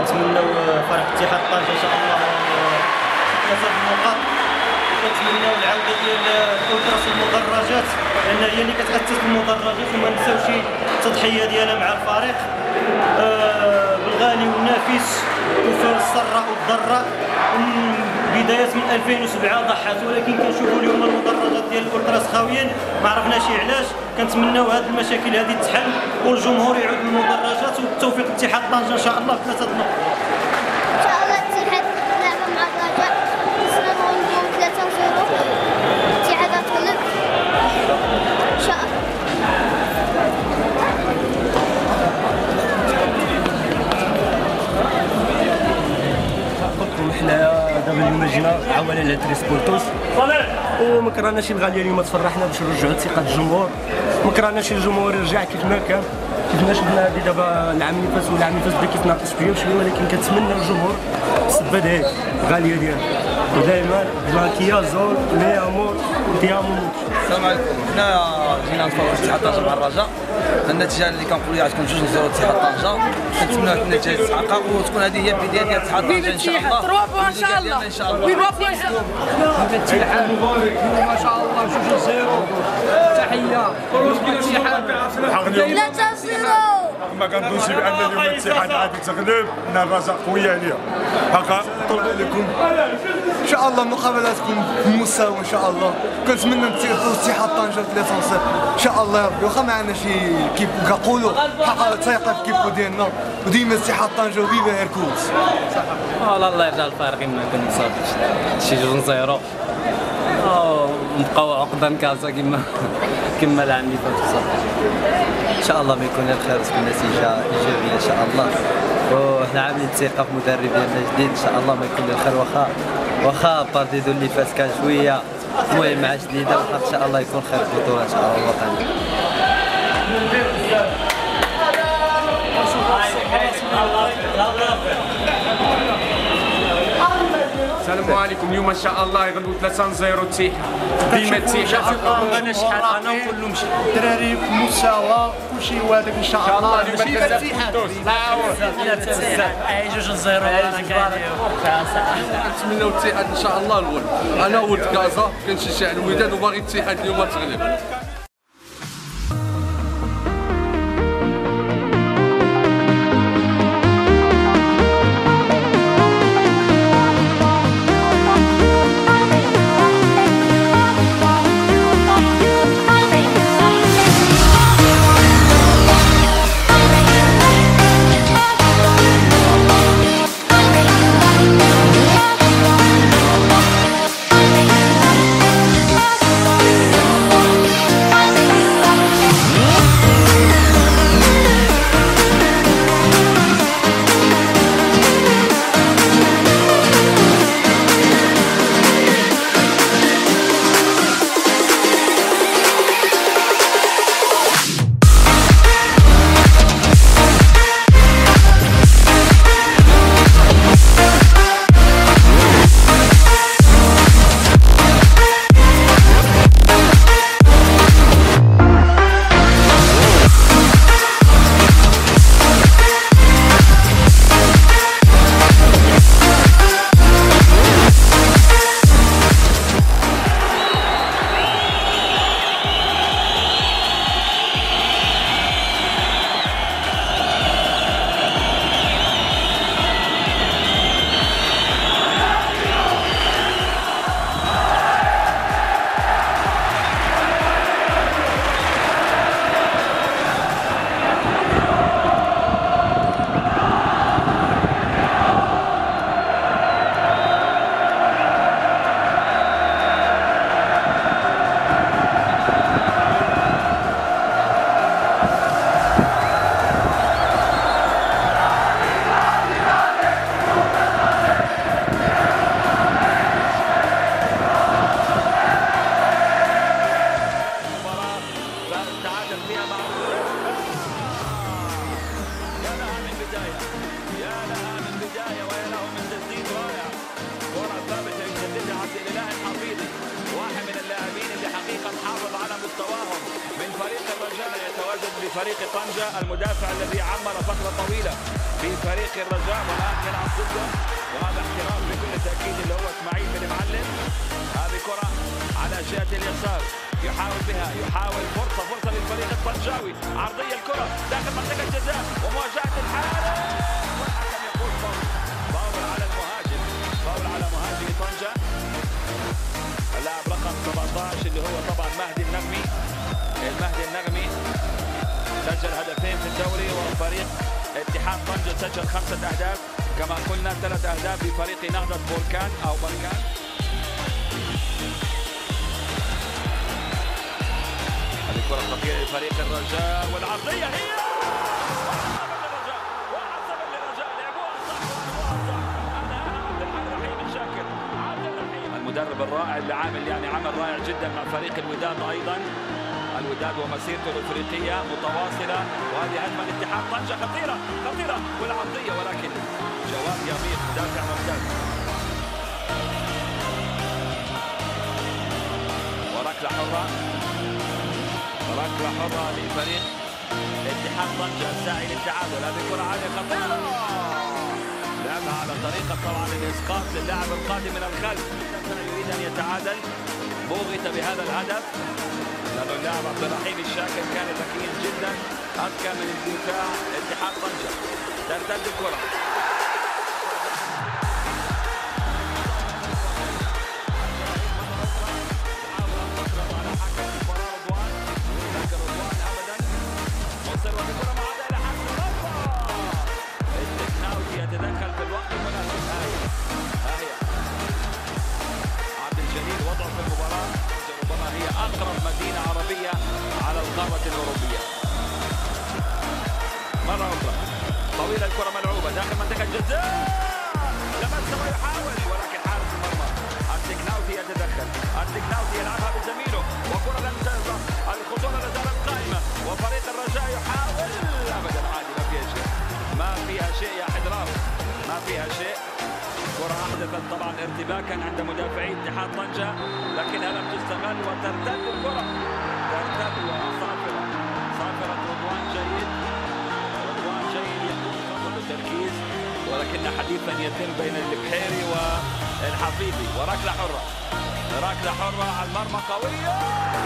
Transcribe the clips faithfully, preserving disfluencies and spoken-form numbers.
كنتمناو فريق اتحاد طنجة ان شاء الله ثلاثة النقاط. كنتمناو العوده ديال الالتراس المدرجات لان هي اللي كتاسس المدرجات وما نساوش التضحيه ديالها مع الفريق آه بالغالي والنافس وفي السراء والضراء. بداية من ألفين وسبعة ضحات ولكن كنشوفوا اليوم المدرجات ديال الالتراس خاويين ما عرفناش علاش. كنتمناو هذه المشاكل هذه تحل والجمهور يعود للمدرجات وبالتوفيق اتحاد طنجة ان شاء الله بثلاثة نقط. ان شاء الله الاتحاد لعب مع الرجاء نسلموا نجيو ثلاثة صفر الاتحاد غتغلب ان شاء الله. حنا دابا اليوم جينا عاونا على تري سبورتوس وما كرهناش الغاليه اليوم تفرحنا باش نرجعوا ثقه الجمهور. ما كرهناش الجمهور يرجع كيف ما كان كيف ما شفنا هذه دابا العام اللي فات والعام اللي فات بدا كيف ناقص شويه بشويه ولكن كنتمنى الجمهور تثبت هيك الغاليه ديالها ودائما بلاكيا زول مي امور ديامو. السلام عليكم. حنا جينا نتفرجوا اتحاد طنجة مع الرجاء. النتيجه اللي كنقولوا لها تكون جوج صفر اتحاد طنجة. كنتمناو النتيجه تتحقق وتكون هذه هي البدايه ديال اتحاد طنجة ان شاء الله. ان شاء الله ان شاء الله الاتحاد مبارك ما شاء الله جوج صفر تحيه ثلاثة صفر. ما كنظنش بان اليوم الاتحاد غادي تغلب ان الرجاء قويه عليا. هكا طلب عليكم ان شاء الله المقابله تكون بمستوى ان شاء الله. كنتمنى نتيقوا اتحاد طنجة ثلاثة صفر ان شاء الله يا ربي. واخا معنا شي كيف كنقولوا حق ثقه في كيفو ديالنا وديما اتحاد طنجة وفيفا هيركوز. والله الله يرجع الفارقين ما كنصابش شي جوج صفر نبقاو عقدا كاسا كما كما العام اللي فات بصراحه. ان شاء الله ما يكون الخير وتكون نتيجه ايجابيه ان شاء الله. وحنا عاملين ثقه في مدرب ديالنا جديد ان شاء الله ما يكون الخير. واخا واخا بارديدو اللي فات كان شويه المهم مع جديده وحق ان شاء الله يكون خير في البطوله ان شاء الله الوطنيه. السلام عليكم. اليوم ان شاء الله يغلبوا ثلاثة صفر اتحاد ديما اتحاد. انا شحال انا نقول لهم شي الدراري في مستوى كلشي وهذاك ان شاء الله اليوم الاتحاد اي جوج صفر انا كنتمناو الاتحاد ان شاء الله الاول. انا ولد كازا كنشجع الوداد وباغي الاتحاد اليوم تغلب. لفريق طنجة، المدافع الذي عمر فترة طويلة في فريق الرجاء والآن يلعب ضده، وهذا احتراف بكل تأكيد اللي هو اسماعيل بن معلم. هذه كرة على جهة اليسار يحاول بها، يحاول فرصة فرصة للفريق الطنجاوي، عرضية الكرة داخل منطقة الجزاء ومواجهة الحارس، والحكم يقول فاول، فاول على المهاجم، فاول على مهاجم طنجة اللاعب رقم سبعة عشر اللي هو طبعا مهدي النغمي. المهدي النغمي سجل هدفين في الدوري، وفريق اتحاد طنجة سجل خمسة أهداف كما قلنا، ثلاث أهداف بفريق نهضة بركان أو بركان. هذه كرة خطيرة لفريق الرجاء والعرضية هي للرجاء، واحد صفر للرجاء، لعبوها صح لعبوها صح، أنهاها عبد الرحيم الشاكر، عبد الرحيم المدرب الرائع اللي عامل يعني عمل رائع جدا مع فريق الوداد أيضا. الوداد ومسيرته الافريقيه متواصله، وهذه هجمه لاتحاد طنجه خطيره خطيره والعرضيه، ولكن جواد يمير مدافع ممتاز. وركله حره، ركله حره لفريق اتحاد طنجه الساعي للتعادل. هذه كره عاليه خطيره، لعبها على طريقه طبعا الاسقاط للاعب القادم من الخلف، يريد ان يتعادل، بوغت بهذا الهدف لأنه اللاعب عبد الرحيم الشاكر كان ذكي جدا، أذكى من الدفاع اتحاد طنجة. ترتد الكرة تحاول أن تضرب على حكم المباراة رضوان، لكن رضوان أبدا مصر وبكرة معادة إلى حسم المرمى. التكناوي يتدخل في الوقت المناسب. هاي هاي عبد الجليل وضعه في المباراة ربما هي أقرب مدينة عربية على القارة الأوروبية. مرة أخرى طويلة الكرة ملعوبة داخل منطقة الجزاء، لمسه ويحاول ولكن حارس المرمى التكناوتي يتدخل، التكناوتي يلعبها بزميله وكرة لم تظهر، الخطورة لا زالت قائمة وفريق الرجاء يحاول، أبدا عادي ما فيها شيء، ما فيها شيء يا حضرار، ما فيها شيء. كرة أحدثت طبعا ارتباكا عند مدافعي اتحاد طنجة لكنها لم تستغل، وترتد الكرة، ترتد وصافرة صافرة رضوان جيد، رضوان جيد يكون كل التركيز، ولكن حديثا يتم بين البحيري والحفيظي. وركلة حرة، ركلة حرة على المرمى قوية،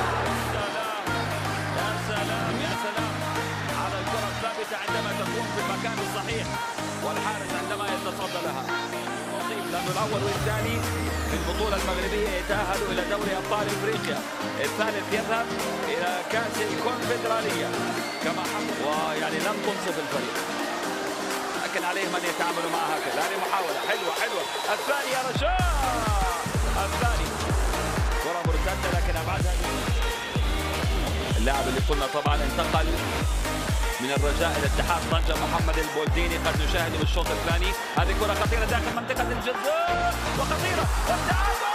يا سلام يا سلام على الكرة الثابتة عندما تكون في المكان الصحيح، والحارس عندما يتصدى لها. لأنه الأول والثاني في البطولة المغربية يتأهلوا إلى دوري أبطال إفريقيا، الثالث يذهب إلى كأس الكونفدرالية كما حصل، ويعني لم تنصف الفريق، لكن عليهم أن يتعاملوا معها هكذا. هذه محاولة حلوة حلوة، الثاني يا رجاء، الثاني كرة مرتدة لكن أبعدها. اللاعب اللي قلنا طبعا انتقل من الرجاء الى اتحاد طنجة محمد البولديني، قد نشاهده بالشوط الثاني. هذه كرة خطيرة داخل منطقة الجزاء وخطيرة والتعادل.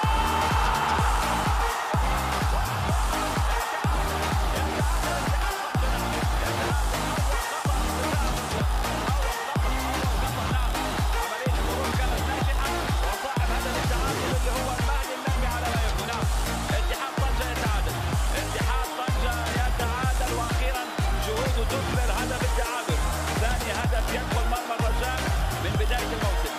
عملية المرور كانت ناجحة، وصاحب هدف التعادل اللي هو المهدي النغمي على ما يبدو. نعم اتحاد طنجة يتعادل، اتحاد طنجة يتعادل، واخيرا جهوده تثمر هدف التعادل، ثاني هدف يدخل مرمى الرجاء من بداية الموسم.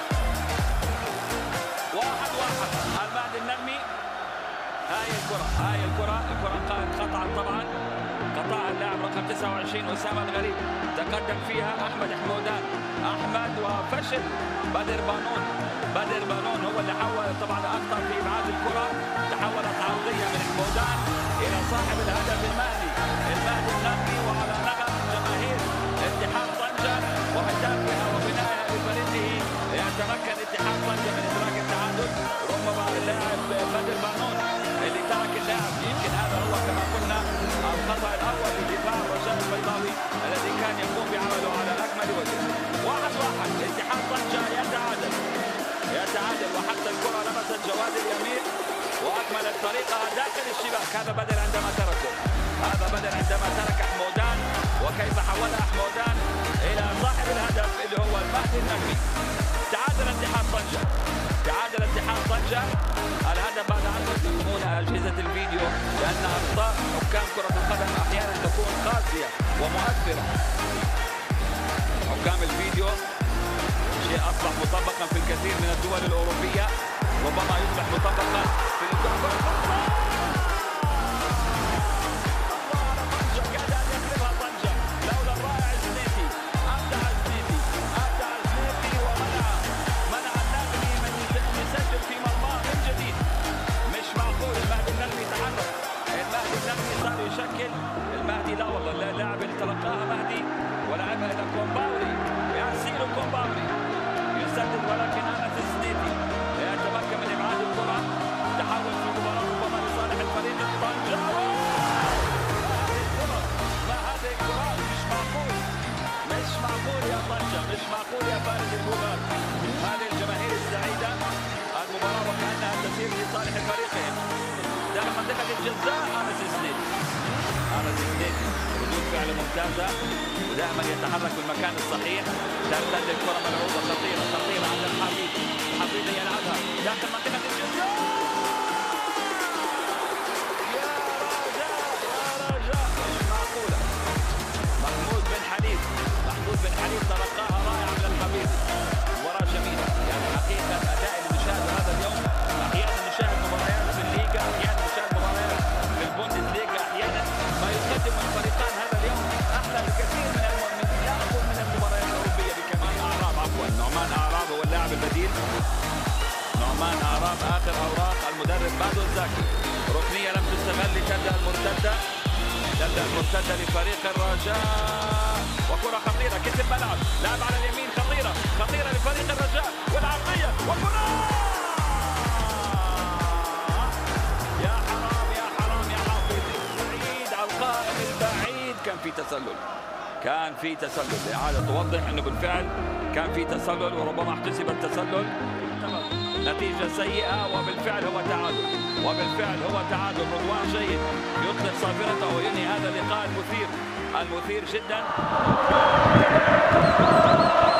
واحد واحد المهدي النغمي. هاي الكرة، هاي الكرة، الكرة قطعا طبعا، قطعها اللاعب رقم تسعة وعشرين أسامة الغريب، تقدم فيها أحمد حمودان، أحمد وفشل بدر بانون، بدر بانون هو اللي حول طبعا أخطأ في إبعاد الكرة، تحولت عرضية من حمودان إلى صاحب الهدف المهدي، المهدي النغمي، وعلى نغم جماهير اتحاد طنجة وهدافها وبنائها بفريقه يتمكن اتحاد طنجة من إدراك التعادل. ربما اللاعب بدر بانون اللي ترك اللاعب، يمكن هذا هو كما قلنا الخطأ الأول لدفاع الرجاء البيضاوي الذي كان يقوم بعمله على أكمل وجه. واحد واحد اتحاد طنجة يتعادل يتعادل وحتى الكرة لمست جواد اليمين وأكملت طريقها داخل الشباك. هذا بدر عندما تركه، هذا بدر عندما ترك حمودان، وكيف حولها حمودان إلى صاحب الهدف اللي هو المهدي النغمي. تعادل اتحاد طنجة، تعادل اتحاد طنجة. الهدف بعد أن تقدمون أجهزة الفيديو لأن أخطاء حكام كرة القدم أحيانا تكون تكون قاسية ومؤثرة. حكام الفيديو شيء أصبح مطبقا في الكثير من الدول الأوروبية، ربما يصبح مطبقا في الدول. يشكل المهدي، لا والله اللاعب اللي تلقاها مهدي ولعبها الى كومباوري، ياسيرو كومباوري يسدد، ولكن انس الزنيتي يتمكن من ابعاد الكره. تحول في المباراه ربما لصالح الفريق الطنجاوي. ما هذه الكرات مش معقول، مش معقول يا طنجة، مش معقول يا فارس البوغال. هذه الجماهير السعيده، المباراه وكانها تسير لصالح فريقهم داخل منطقه الجزاء. انس الزنيتي انس الزنيتي ردود فعل ممتازه ودائما يتحرك في المكان الصحيح. ترتد الكره ملعوبه خطيره خطيره عند الحفيظ، الحفيظ يلعبها داخل منطقه الجزاء. يا رجاء يا رجاء مش معقوله. محمود بن حنيف محمود بن حنيف تلقاها رائعه من الحفيظ. مباراه جميله يعني حقيقه اداء اللي نشاهده هذا اليوم. احيانا نشاهد مباريات في الليغا، احيانا نشاهد مباريات في البوندسليغا، احيانا ما يقدم الفريقان هذا اليوم احلى بكثير من من لا اقول من المباريات الاوروبيه بكمال اعراب. عفوا نعمان اعراب هو اللاعب البديل. نعمان اعراب اخر اوراق المدرب بادو الزاكي. ركنيه لم تستغل لتبدا المرتده تبدا المرتده لفريق الرجاء، وكره خطيره كسب ملعب، لعب على اليمين خطيره خطيره لفريق الرجاء، والعرضيه وكره. يا حرام يا حرام يا حافظ بعيد على القائم البعيد. كان في تسلل كان في تسلل الإعادة توضح أنه بالفعل كان في تسلل، وربما احتسب التسلل. نتيجة سيئة وبالفعل هو تعادل، وبالفعل هو تعادل. رضوان جيد يطلق صافرته وينهي هذا اللقاء المثير المثير جدا.